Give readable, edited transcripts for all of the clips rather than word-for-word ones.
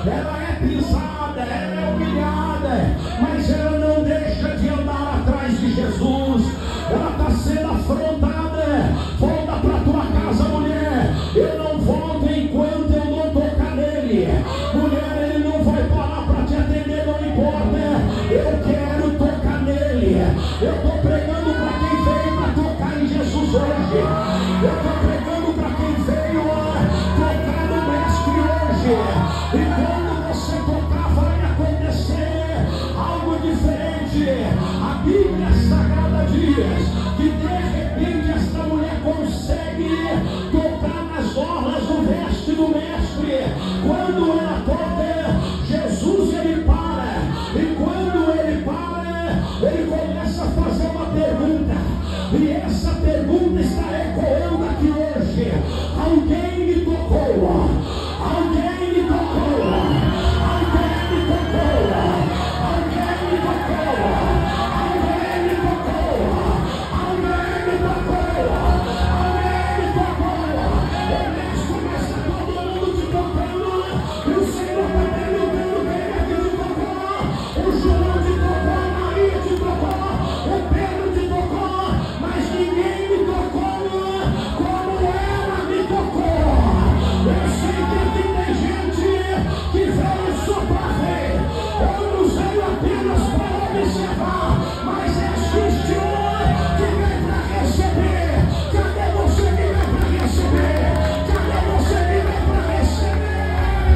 ela é pisada, ela é humilhada, mas ela não deixa de andar atrás de Jesus. Ela está sendo afrontada. Volta para tua casa, mulher. Eu não volto enquanto eu não tocar nele. Mulher, ele não vai parar para te atender, não importa. Eu quero tocar nele. Eu estou pregando para quem veio para tocar em Jesus hoje. Eu estou pregando para quem veio tocar no Mestre hoje. E quando você tocar, vai acontecer algo diferente. A Bíblia Sagrada diz que de repente esta mulher consegue tocar nas orlas do veste do Mestre. Quando ela toca, Jesus ele para. E quando ele para, ele começa a fazer uma pergunta. E essa pergunta está ecoando aqui hoje. Alguém me tocou? Alguém me tocou? Alguém me tocou? Alguém me tocou? Alguém me tocou? Alguém me tocou? Alguém me tocou? O Mestre começa todo mundo te tocando. E o Senhor está perguntando quem é que te tocou. O João te tocou, a Maria te tocou, o Pedro te tocou, mas ninguém me tocou como ela me tocou. Eu sei que aqui tem gente que veio só para ver, outros veio apenas para observar, mas existe um que vem para receber. Cadê você que vem para receber? Cadê você que vem para receber?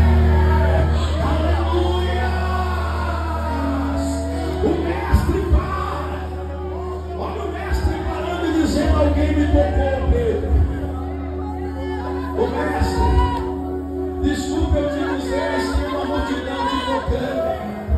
Aleluia! O Mestre para. Olha o Mestre parando e dizendo: alguém me tocou, Pedro. O Mestre, desculpa eu te dizer, mas tem uma multidão te tocando.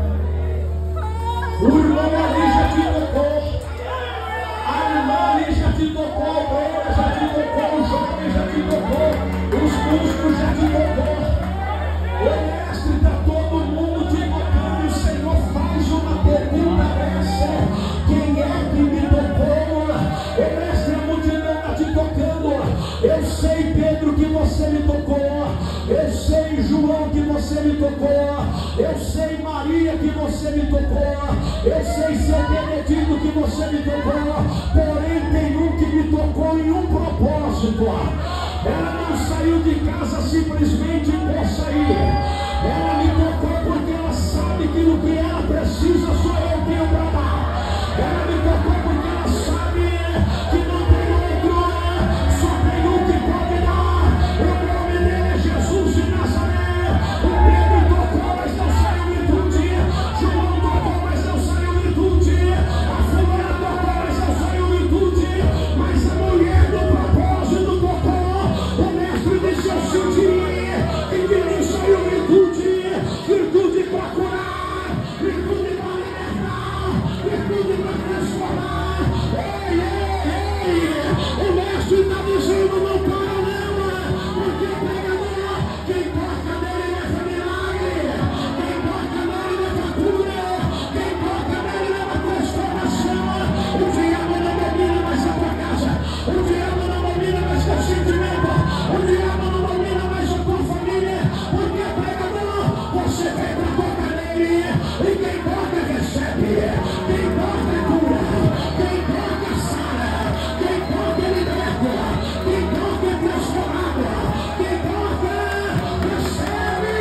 O irmão ali já te tocou. A irmã ali já te tocou. A obreira já te tocou. O jovem já te tocou. Os músicos já te tocou. O Mestre, está todo mundo te tocando. O Senhor faz uma pergunta dessa: quem é que me tocou? O Mestre, a multidão está te tocando. Eu sei, Pedro, que você me tocou. Eu sei, João, que você me tocou. Eu sei, Maria, que você me tocou. Eu sei, seu Benedito, que você me tocou. Porém, tem um que me tocou em um propósito. Ela não saiu de casa simplesmente por sair. Ela me tocou porque ela sabe que o que ela precisa só eu tenho para dar. Ela me tocou porque ela sabe que não tem outro, só tem um que pode dar. O nome dele é Jesus de Nazaré. O Pedro tocou, mas não saiu virtude. João tocou, mas não saiu virtude. A fulana tocou, mas não saiu virtude. Mas a mulher do propósito tocou. O Mestre disse: eu senti que de mim saiu virtude. Virtude para curar, virtude para libertar, virtude para transformar. Ei, ei, ei. O Mestre está dizendo: não para não, porque pregador, quem toca nele leva milagre, quem toca nele leva cura, quem toca nele leva transformação. O diabo não domina mais a tua casa, o diabo não domina mais teu sentimento, o diabo não domina mais a tua família, porque pregador, você vem para tocar nele, e quem toca recebe, quem toca cura, quem toca sara, quem toca liberta, quem toca é transformado, quem toca recebe,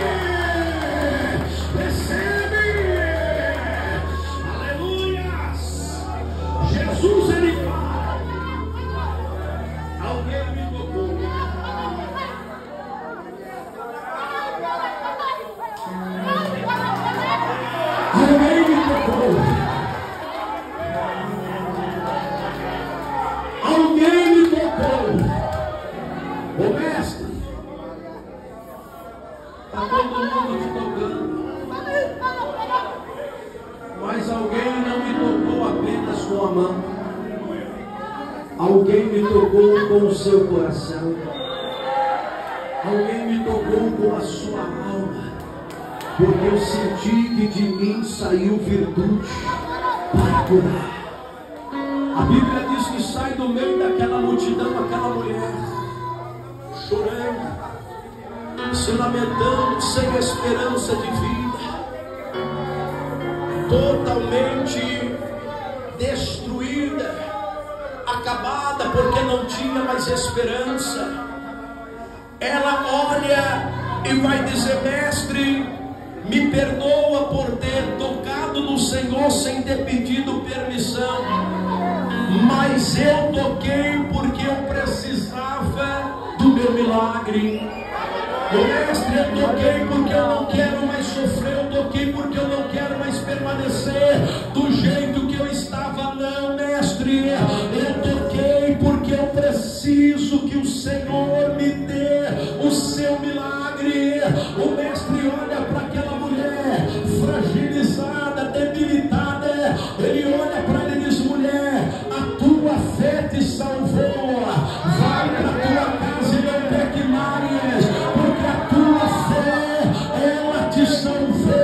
recebe. Aleluias! Jesus ele fala: alguém me tocou. Alguém me tocou. Alguém me tocou. O Mestre, está todo mundo te tocando, mas alguém não me tocou apenas com a mão. Alguém me tocou com o seu coração. Alguém me tocou com a sua alma. Porque eu senti que de mim saiu virtude para curar. A Bíblia diz que sai do meio daquela multidão aquela mulher chorando. se lamentando, sem esperança de vida, totalmente destruída, acabada, porque não tinha mais esperança. Ela olha e vai dizer: mestre, me perdoa por ter tocado no Senhor sem ter pedido permissão, mas eu toquei porque eu precisava do meu milagre. Mestre, eu toquei porque eu não quero mais sofrer, eu toquei porque eu não quero mais permanecer do jeito que eu estava. Não, mestre, eu toquei porque eu preciso que o Senhor me dê o seu milagre. O mestre olha para aquela mulher fragilizada, debilitada, ele olha para ela e diz: mulher, a tua fé te salvou, vai para a tua casa e não peque mais, porque a tua fé, ela te salvou.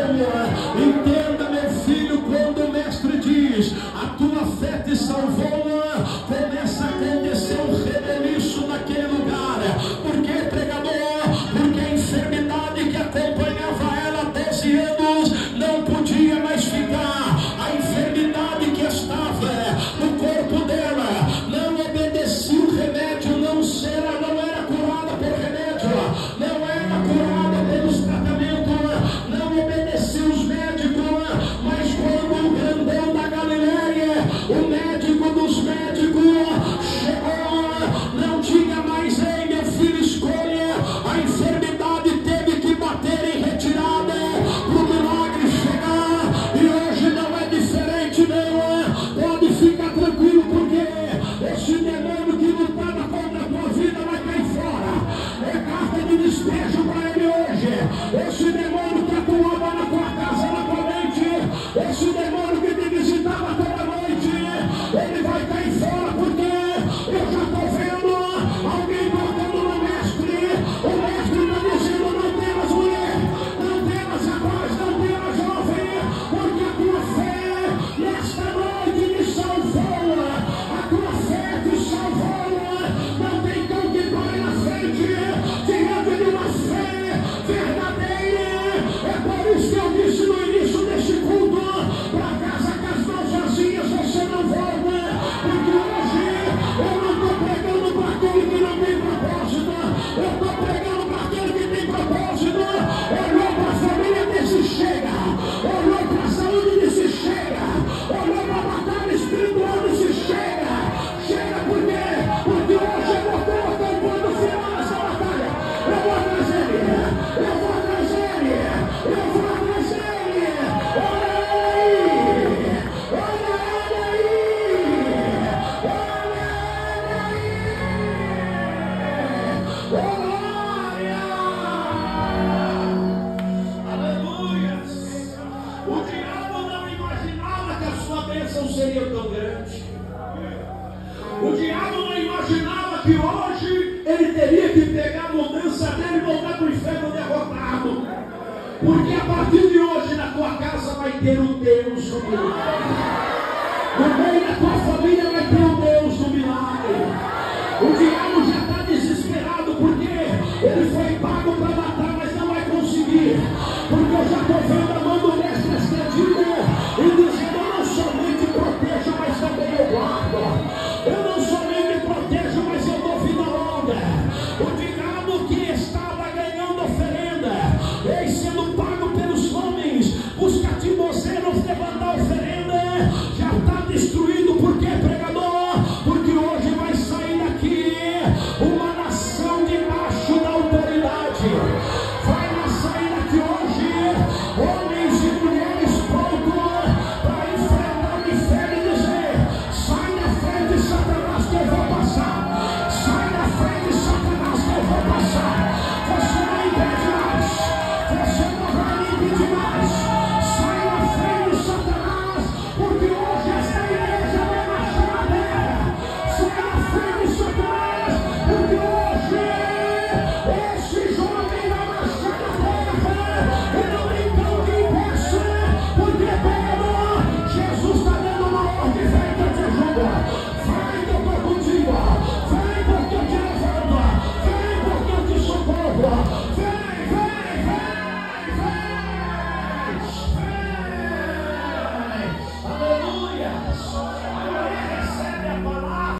Entenda, meu filho, quando o mestre diz: a tua fé te salvou, começa a acontecer um rebeliço naquele lugar. Por que, pregador? Porque a enfermidade que acompanhava ela há 12 anos não podia mais ficar. A enfermidade que estava no corpo dela não obedecia o remédio, não era curada por remédio, não era curada pelos tratamentos, não obedecia os médicos. Mas quando o grandão da Galileia, o médico dos médicos, chegou, não tinha mais: ei, meu filho, escolha. A enfermidade teve que bater em retirada para o milagre chegar. E hoje não é diferente, não. Pode ficar tranquilo, porque esse demônio que lutava contra a tua vida vai cair fora. É carta de despejo para ele hoje. Esse demônio que atuava na tua casa, na tua mente, esse demônio que te visitava toda noite, ele vai cair fora, porque eu já estou vendo alguém tocando no mestre. O mestre está dizendo: não temas, mulher, não temas, rapaz, não temas, jovem, porque a tua fé nesta noite me salvou. A tua fé te salvou. Não tem cão que pare na frente diante de uma fé verdadeira. É por isso que eu disse no início desse culto: para casa com as mãos vazias você não volta, porque hoje eu não estou pregando para aquele que não tem propósito, eu estou pregando para aquele que tem propósito. Olhou para a família, disse: chega. Olhou para a saúde, disse: chega. Olhou para a batalha espiritual, disse: chega. Chega, porque hoje eu vou colocar o ponto final nessa batalha. Eu vou trazer ele, eu vou trazer ele, eu vou trazer ele. Olha aí, olha ele aí, olha ele aí. Glória! Aleluia! O diabo não imaginava que a sua bênção seria tão grande. O diabo não imaginava que hoje ele teria que pegar a mudança dele e voltar para o inferno derrotado. Porque a partir de hoje na tua casa vai ter o Deus do milagre. No meio da tua família vai ter o Deus do milagre. O diabo já está desesperado, porque ele foi pago para matar, mas não vai conseguir. Porque eu já estou vendo